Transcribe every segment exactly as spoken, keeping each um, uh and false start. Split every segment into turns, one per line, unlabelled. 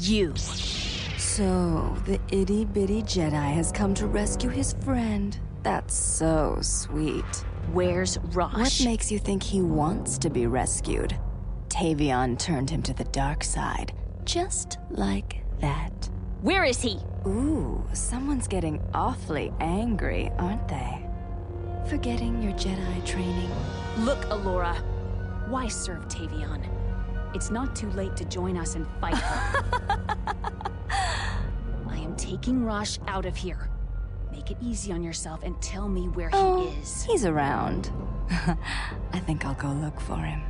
you.
So, the itty-bitty Jedi has come to rescue his friend. That's so sweet.
Where's Rosh?
What makes you think he wants to be rescued? Tavion turned him to the dark side, just like that.
Where is he?
Ooh, someone's getting awfully angry, aren't they? Forgetting your Jedi training?
Look, Alora. Why serve Tavion? It's not too late to join us and fight her. I am taking Rosh out of here. Make it easy on yourself and tell me where
oh,
he is.
He's around. I think I'll go look for him.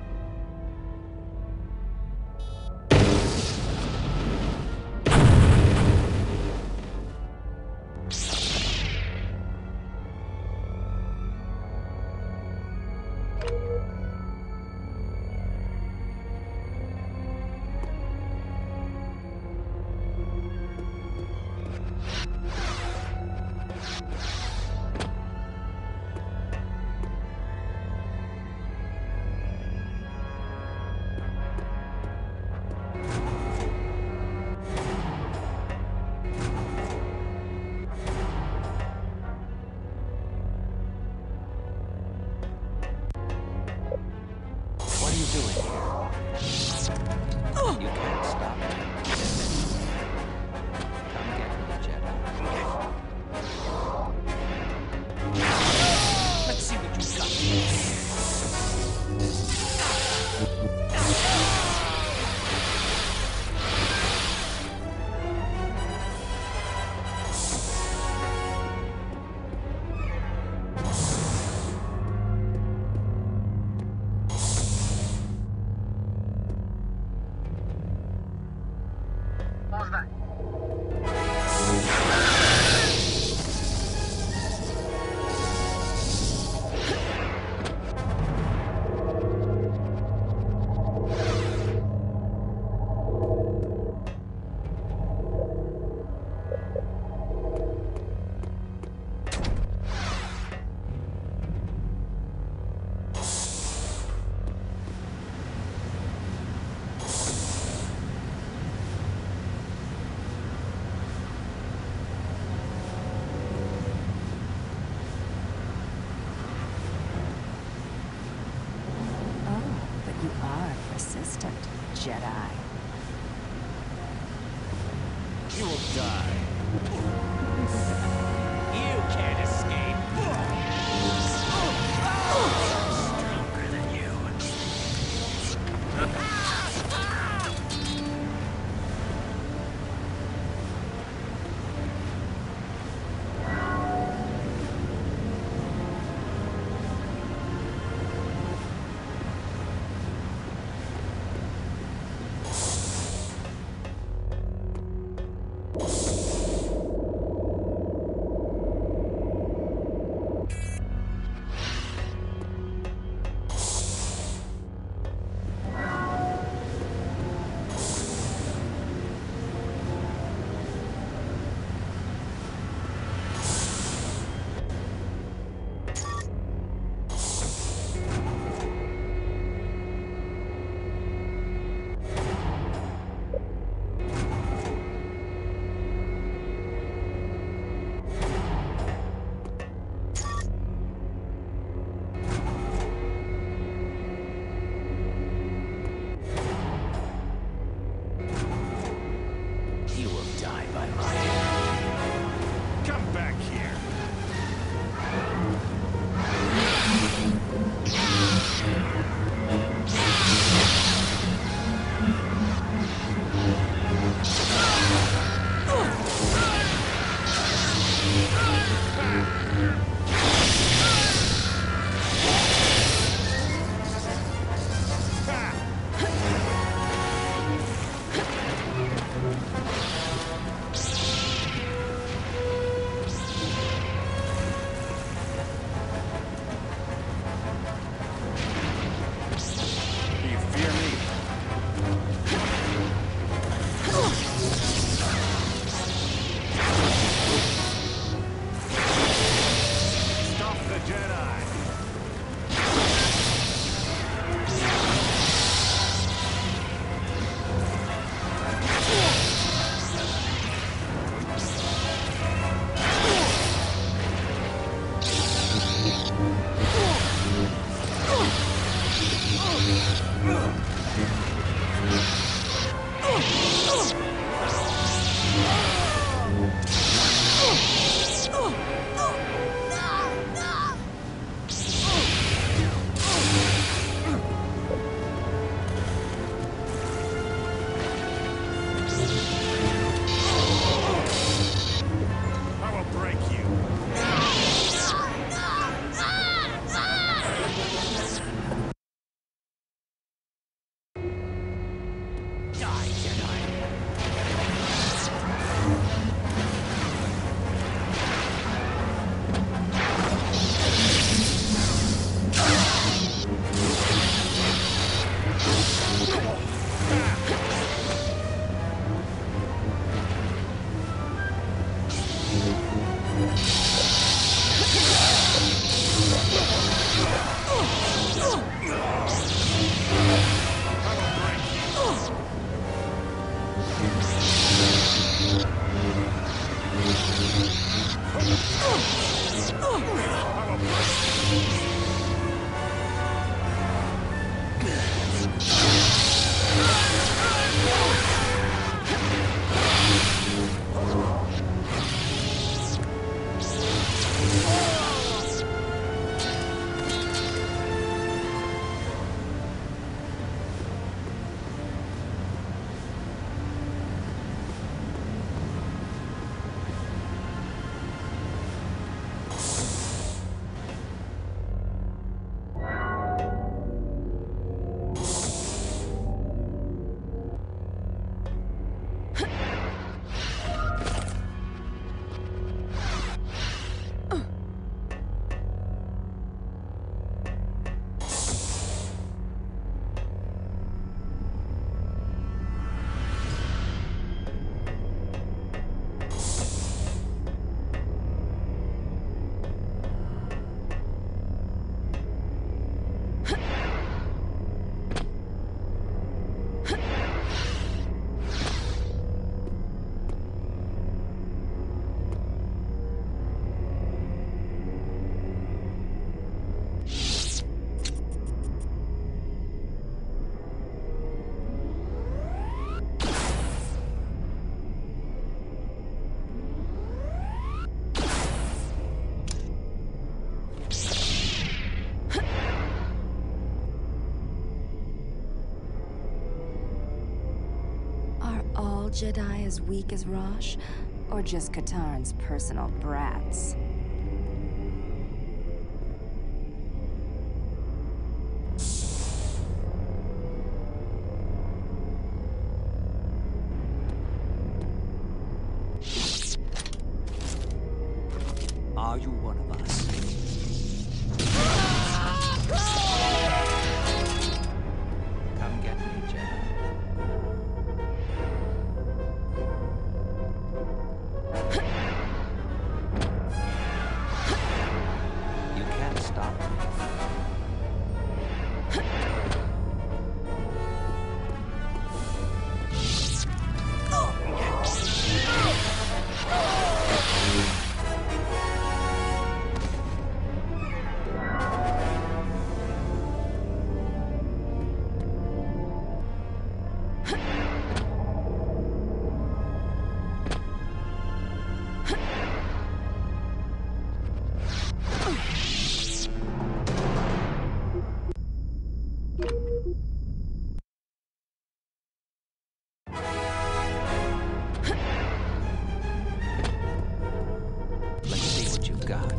Jedi.
You will die. You can't escape. Stronger than you.
Jedi as weak as Rosh, or just Katarn's personal brats?
Are you one of us? Come get me, Jedi. You can't stop me. Let's see what you've got.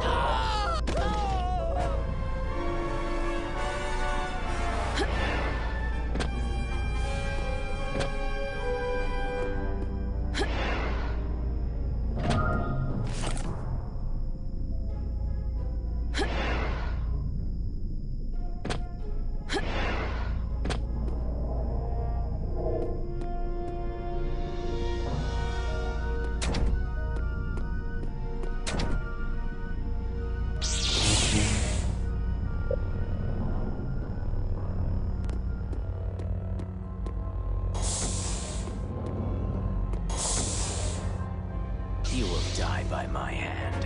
You will die by my hand.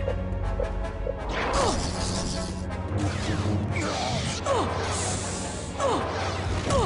Oh!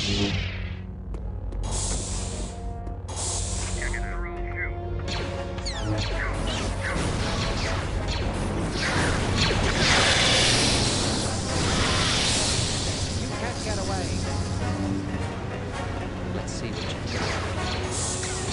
Let's see what you got.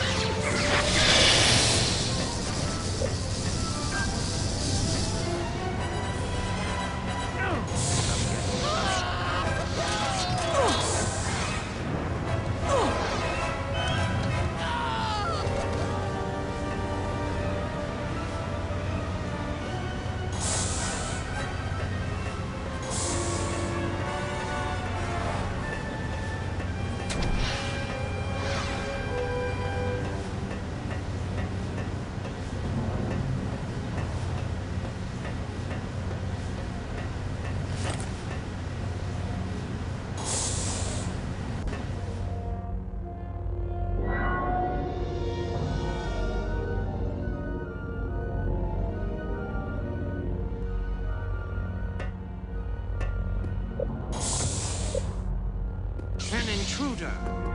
An intruder.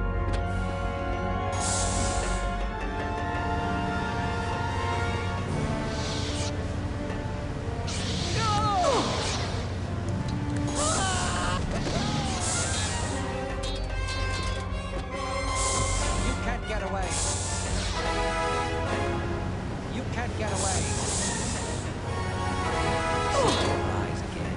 You can't get away. You can't get away. Rise again.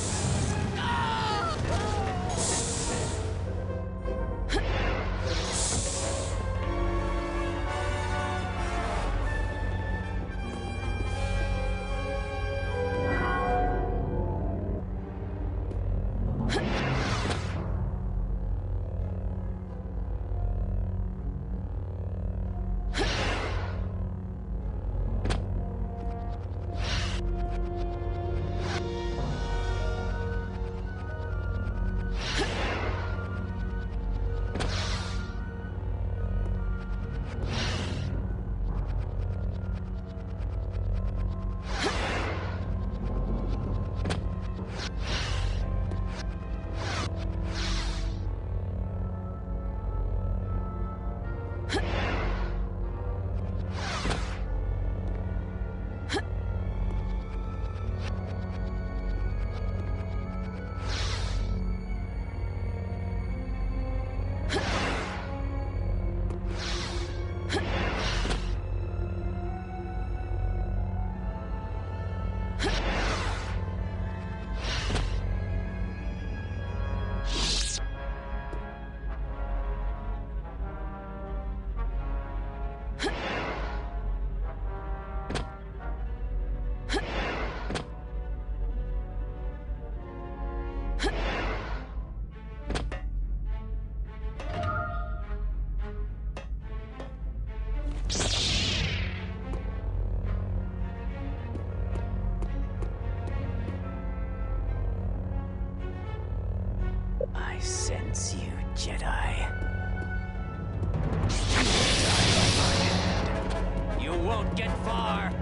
I sense you, Jedi. You won't get far.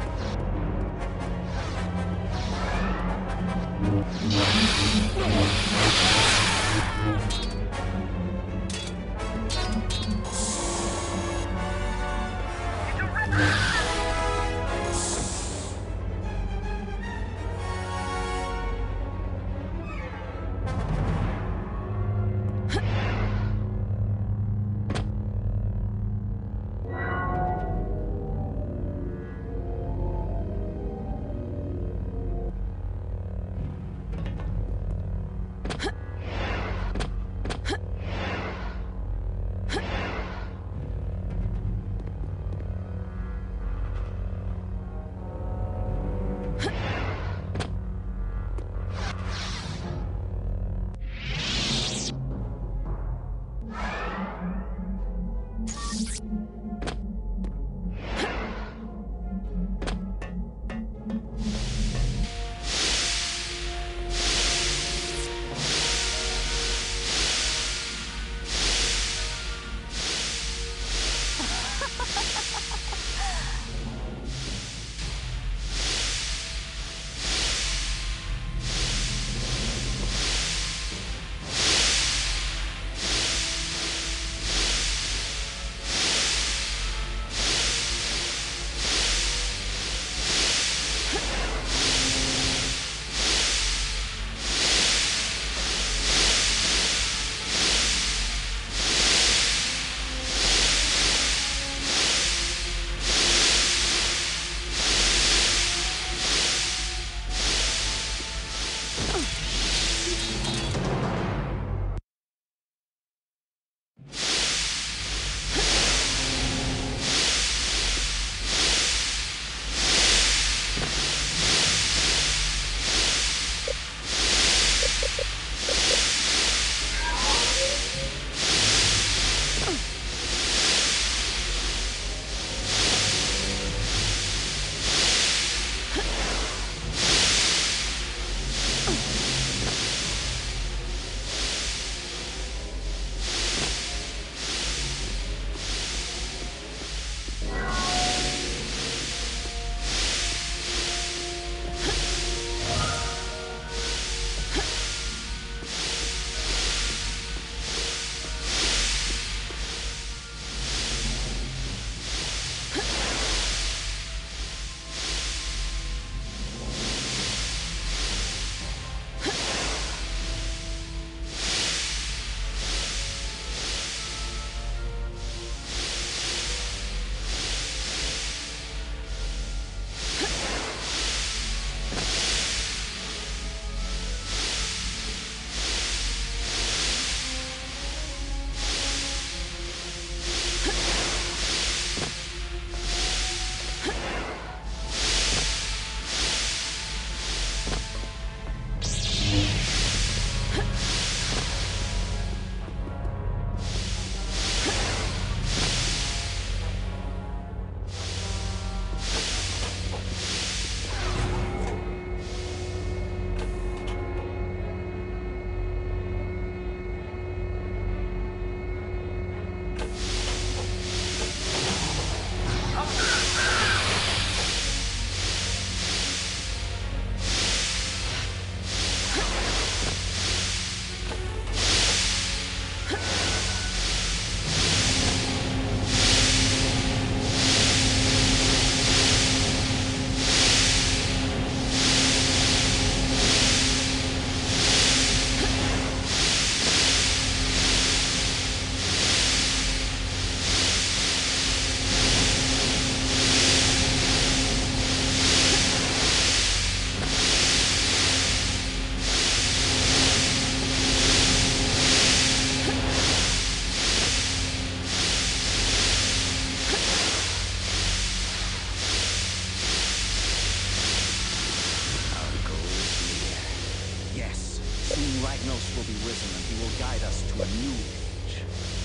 Ragnos will be risen and he will guide us to a new age.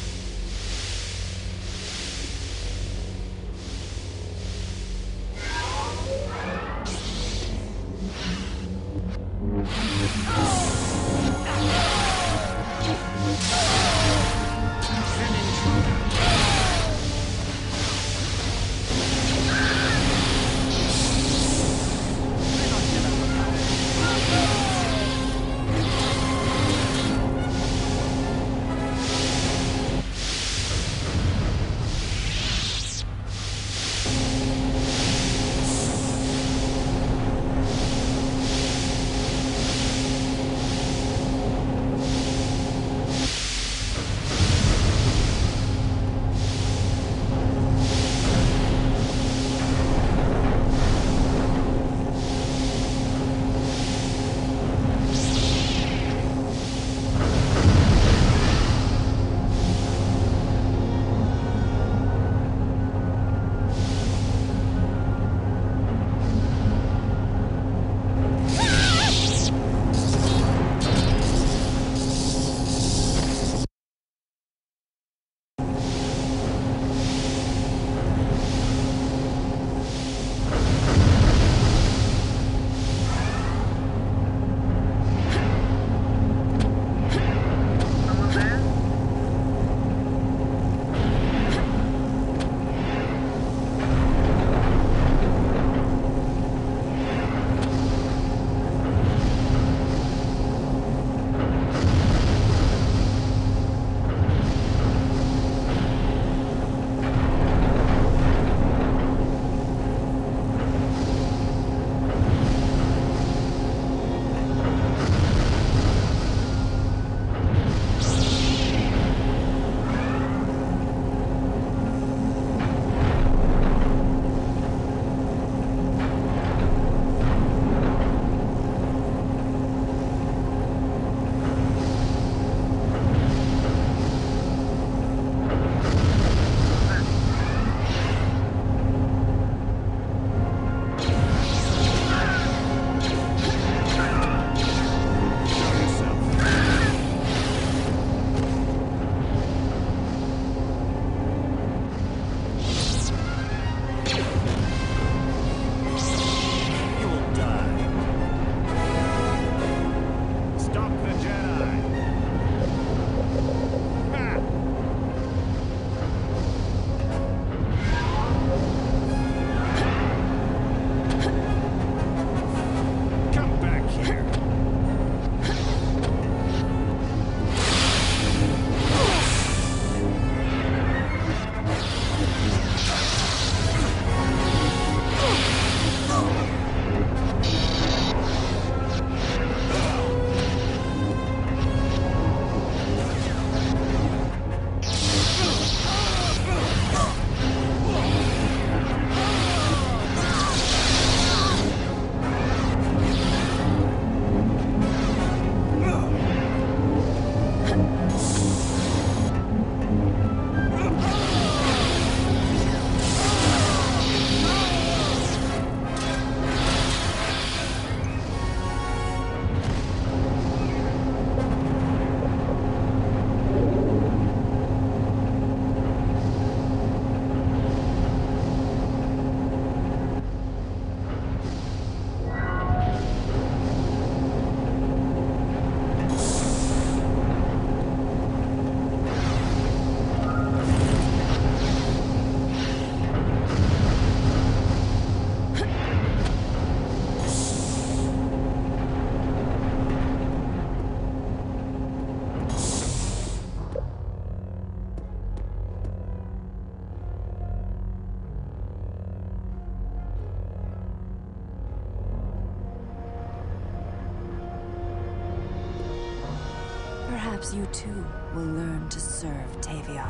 Perhaps you too will learn to serve Tavion.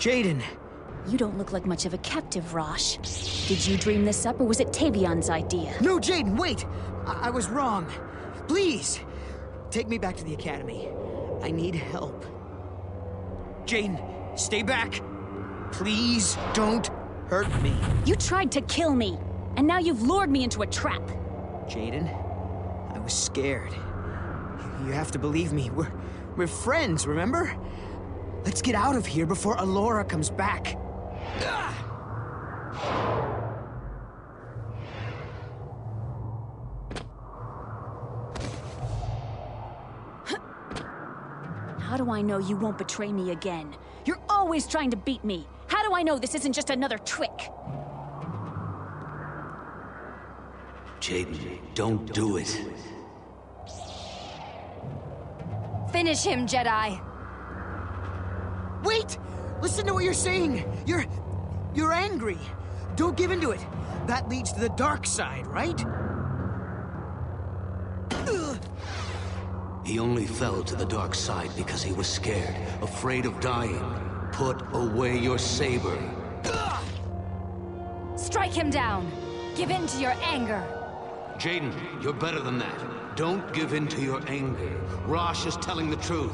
Jaden!
You don't look like much of a captive, Rosh. Did you dream this up, or was it Tavion's idea?
No, Jaden, wait! I, I was wrong. Please! Take me back to the academy. I need help. Jaden, stay back! Please don't hurt me.
You tried to kill me, and now you've lured me into a trap.
Jaden, I was scared. You have to believe me. We're, we're friends, remember? Let's get out of here before Alora comes back.
How do I know you won't betray me again? You're always trying to beat me. How do I know this isn't just another trick?
Jaden, don't do it.
Finish him, Jedi.
Wait! Listen to what you're saying! You're... you're angry. Don't give in to it. That leads to the dark side, right? Ugh.
He only fell to the dark side because he was scared, afraid of dying. Put away your saber.
Strike him down. Give in to your anger.
Jaden, you're better than that. Don't give in to your anger. Rosh is telling the truth.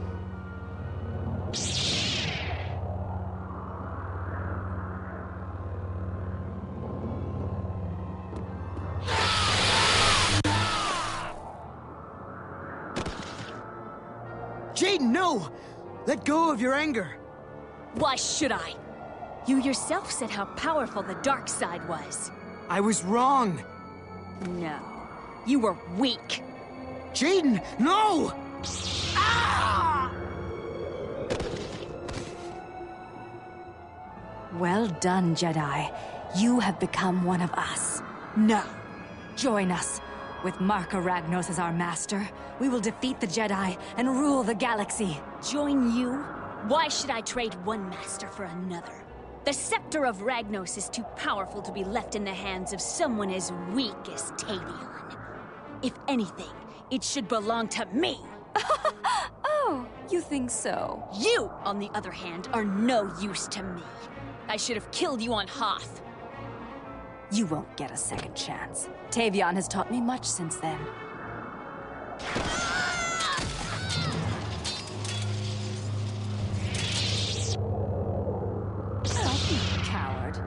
Jaden, no! Let go of your anger.
Why should I? You yourself said how powerful the dark side was.
I was wrong.
No, you were weak.
Jaden, no! Ah!
Well done, Jedi. You have become one of us. Now, join us. With Marka Ragnos as our master, we will defeat the Jedi and rule the galaxy.
Join you? Why should I trade one master for another? The scepter of Ragnos is too powerful to be left in the hands of someone as weak as Tavion. If anything, it should belong to me.
Oh, you think so?
You, on the other hand, are no use to me. I should have killed you on Hoth.
You won't get a second chance. Tavion has taught me much since then. Oh, you coward.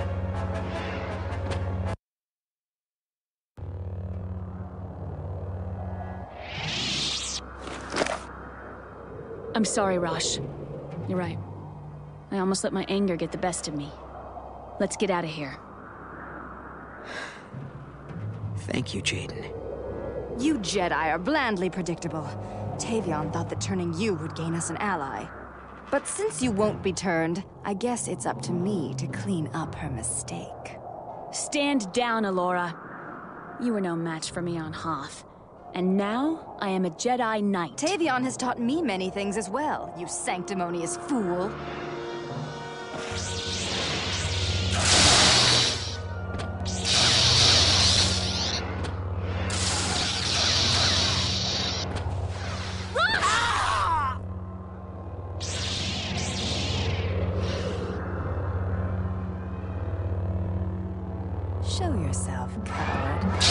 I'm sorry, Rosh. You're right. I almost let my anger get the best of me. Let's get out of here.
Thank you, Jaden.
You Jedi are blandly predictable. Tavion thought that turning you would gain us an ally. But since you won't be turned, I guess it's up to me to clean up her mistake.
Stand down, Alora. You were no match for me on Hoth. And now, I am a Jedi Knight.
Tavion has taught me many things as well, you sanctimonious fool. Show yourself, coward.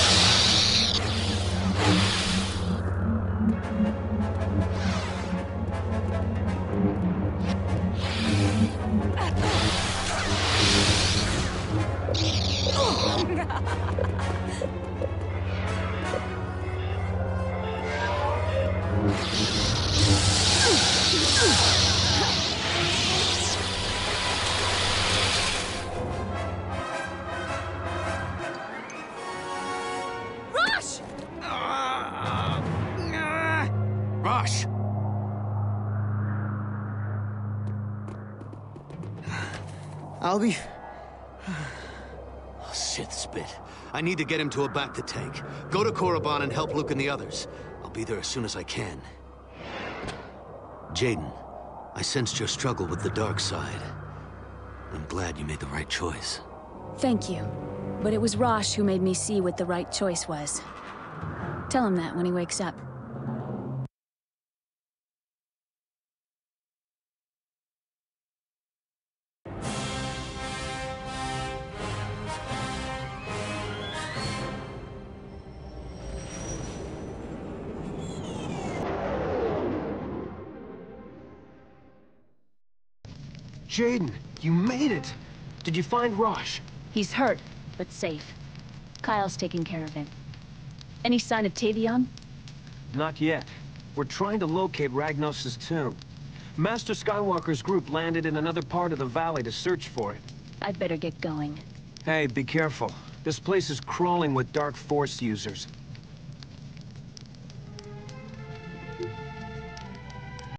Rosh!
Rosh!
I'll be...
Oh, Sith spit. I need to get him to a bacta tank. Go to Korriban and help Luke and the others. I'll be there as soon as I can. Jaden, I sensed your struggle with the dark side. I'm glad you made the right choice.
Thank you. But it was Rosh who made me see what the right choice was. Tell him that when he wakes up.
Jaden, you made it! Did you find Rosh?
He's hurt, but safe. Kyle's taking care of him. Any sign of Tavion?
Not yet. We're trying to locate Ragnos' tomb. Master Skywalker's group landed in another part of the valley to search for it.
I'd better get going.
Hey, be careful. This place is crawling with Dark Force users.